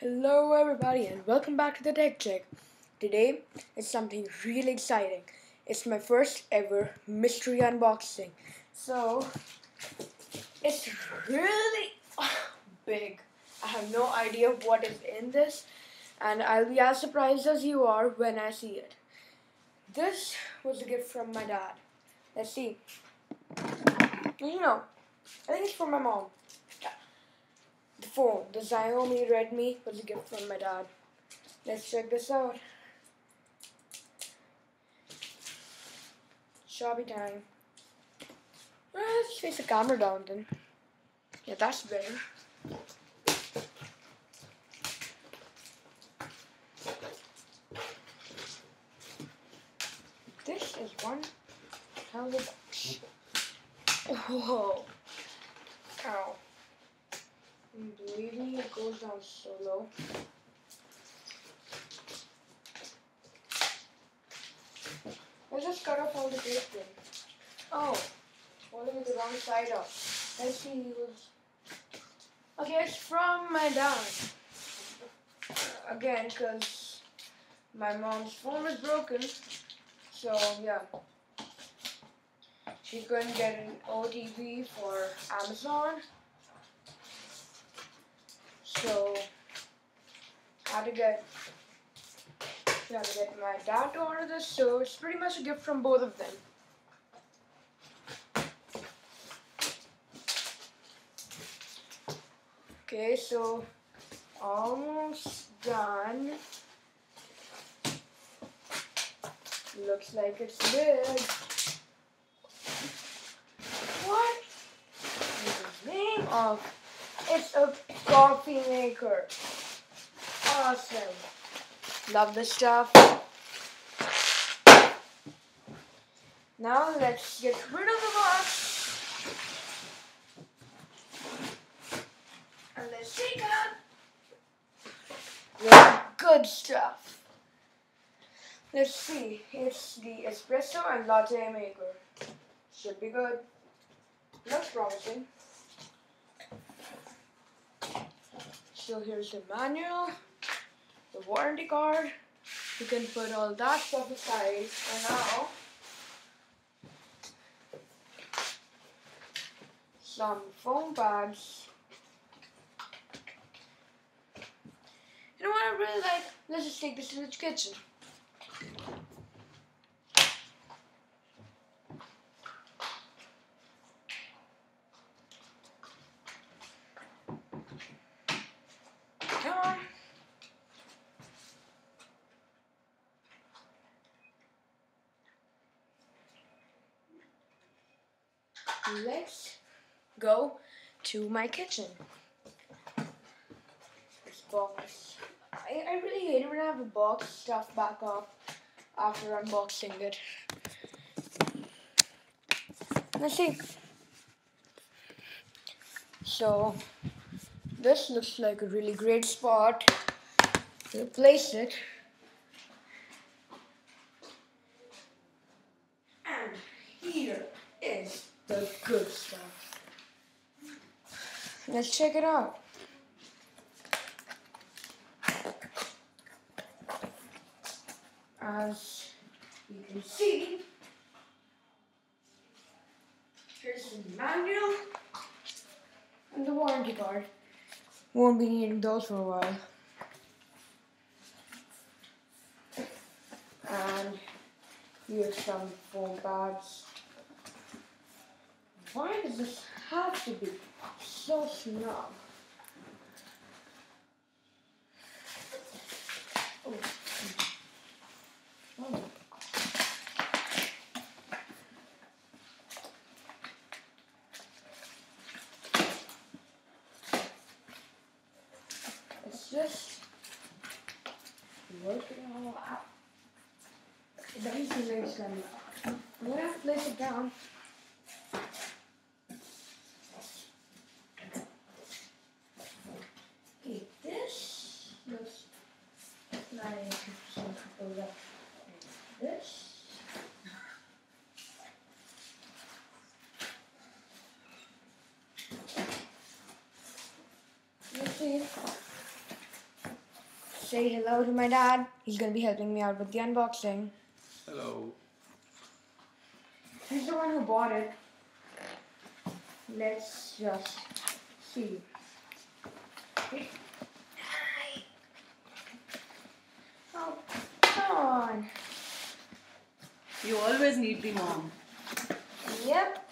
Hello everybody and welcome back to the Tech Check. Today is something really exciting. It's my first ever mystery unboxing. So it's really big. I have no idea what is in this and I'll be as surprised as you are when I see it. This was a gift from my dad. Let's see. I think it's from my mom. The phone, the Xiaomi Redmi, was a gift from my dad. Let's check this out. Shopee time. Let's face the camera down then. Yeah, that's better. This is one hell of a box. Whoa. Ow. Believe me, it goes down so low. Let's just cut off all the tape then. Oh, holding it the wrong side up. Let's see, he was... Okay, it's from my dad. Again, because my mom's phone was broken. So, yeah. She couldn't get an OTP for Amazon. So, I had to get my dad to order this, so it's pretty much a gift from both of them. Okay, so almost done. Looks like it's big. What is the name of? It's a coffee maker. Awesome. Love this stuff. Now let's get rid of the box. And let's take out the good stuff. Let's see. It's the espresso and latte maker. Should be good. Looks promising. So here's the manual, the warranty card. You can put all that stuff aside for now. Some foam pads. You know what I really like? Let's just take this to the kitchen. Come on. Let's go to my kitchen. This box. I really hate it when I have a box stuffed back up after unboxing it. Let's see. So, this looks like a really great spot to place it. And here is the good stuff. Let's check it out. As you can see, here's the manual and the warranty card. Won't be needing those for a while. And here's some foam pads. Why does this have to be so snug? Oh. Oh. Let's just work it all out. That is very slimy. I'm gonna have to place it down. Okay, this looks like some people left. This. Let's see. say hello to my dad. He's gonna be helping me out with the unboxing. Hello. He's the one who bought it. Let's just see. Hi. Oh, come on. You always need the mom. Yep.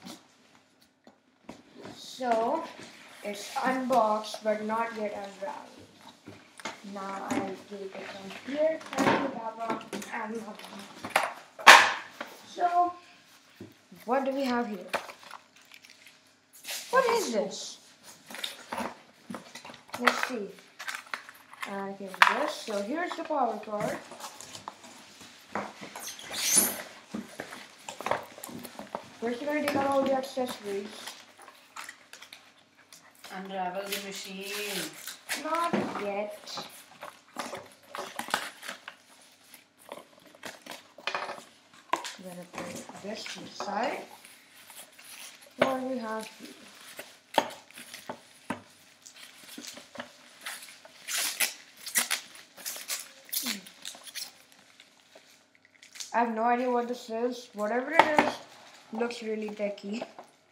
So, it's unboxed but not yet unwrapped. Now I'll take it from here and Papa and Mama. So, what do we have here? What is this? Let's see. I can this. So here's the power cord. First we're gonna take out all the accessories. Unravel the machine. Not yet. I'm gonna put this to the side. What do we have here? I have no idea what this is. Whatever it is, looks really techy.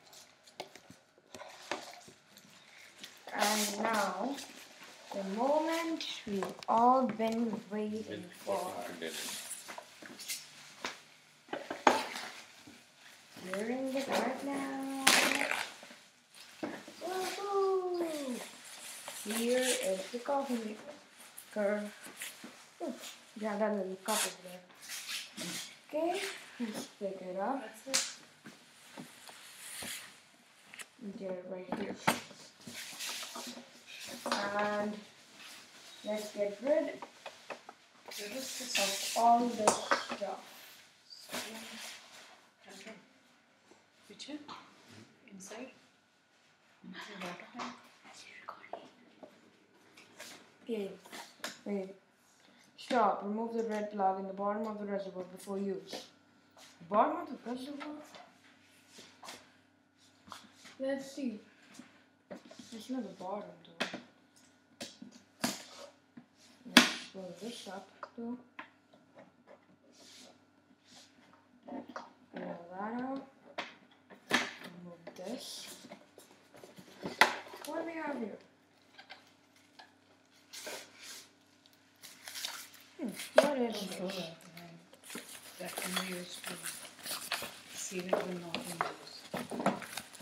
And now, the moment we've all been waiting for. Hearing it right now. Woohoo! Here is the coffee maker. Yeah, that little cup is there. Okay, let's pick it up. That's it. Get it right here. And let's get rid of all this stuff. Picture? Inside? Okay, wait. Stop. Remove the red plug in the bottom of the reservoir before use. Bottom of the reservoir? Let's see. It's not the bottom though. Let's pull this up though. Pull that out. Remove this. What do we have here? What is Throw this? that can be used to seal it when not in use.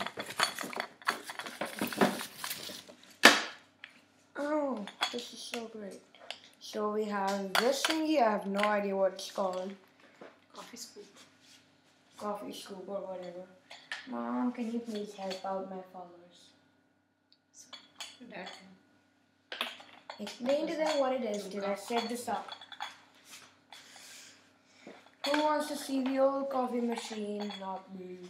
Oh, this is so great. So we have this thingy, I have no idea what it's called. Coffee scoop. Coffee scoop or whatever. Mom, can you please help out my followers? That one. Explain to them what it is till I set this up. Who wants to see the old coffee machine? Not me.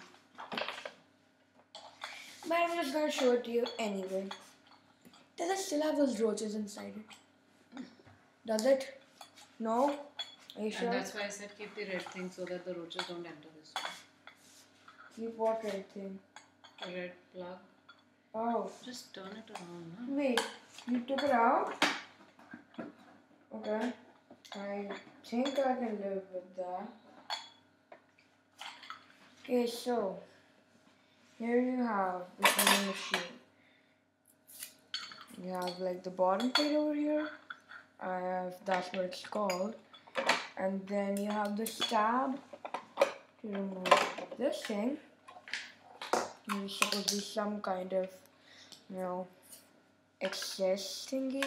But I'm just gonna show it to you anyway. Does it still have those roaches inside it? Does it? No? Are you sure? And that's why I said keep the red thing so that the roaches don't enter this one. Keep what red thing? The red plug. Oh. Just turn it around. Huh? Wait, you took it out? Okay. I think I can live with that. Okay, so here you have the sewing machine. You have like the bottom plate over here. That's what it's called. And then you have the stab to remove this thing. There's supposed to be some kind of, excess thingy.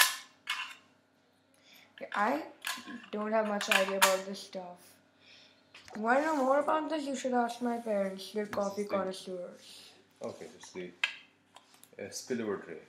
Okay, I don't have much idea about this stuff. You want to know more about this? You should ask my parents. They're coffee connoisseurs. Okay, it's the spillover tray.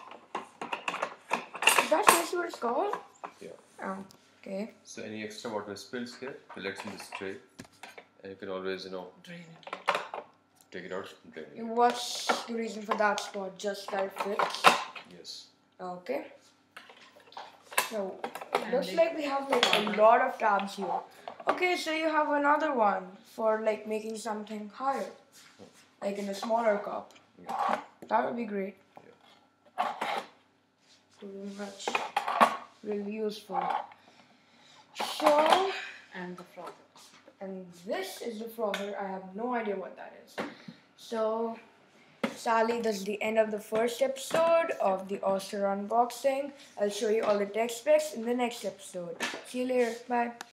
Is that seriously what it's called? Yeah. Oh, okay. So any extra water spills here, collects in this tray, and you can always, Drain it. take it out and drain it. What's the reason for that spot? Just that it fits? Yes. Okay. So, And looks the- like we have like a lot of tabs here. Okay, so you have another one for like making something higher. Like in a smaller cup. Yeah. That would be great. Yeah. Pretty much. really useful. So, And the frother. and this is the frother. I have no idea what that is. So, Sally, this is the end of the first episode of the Oster unboxing. I'll show you all the tech specs in the next episode. See you later. Bye.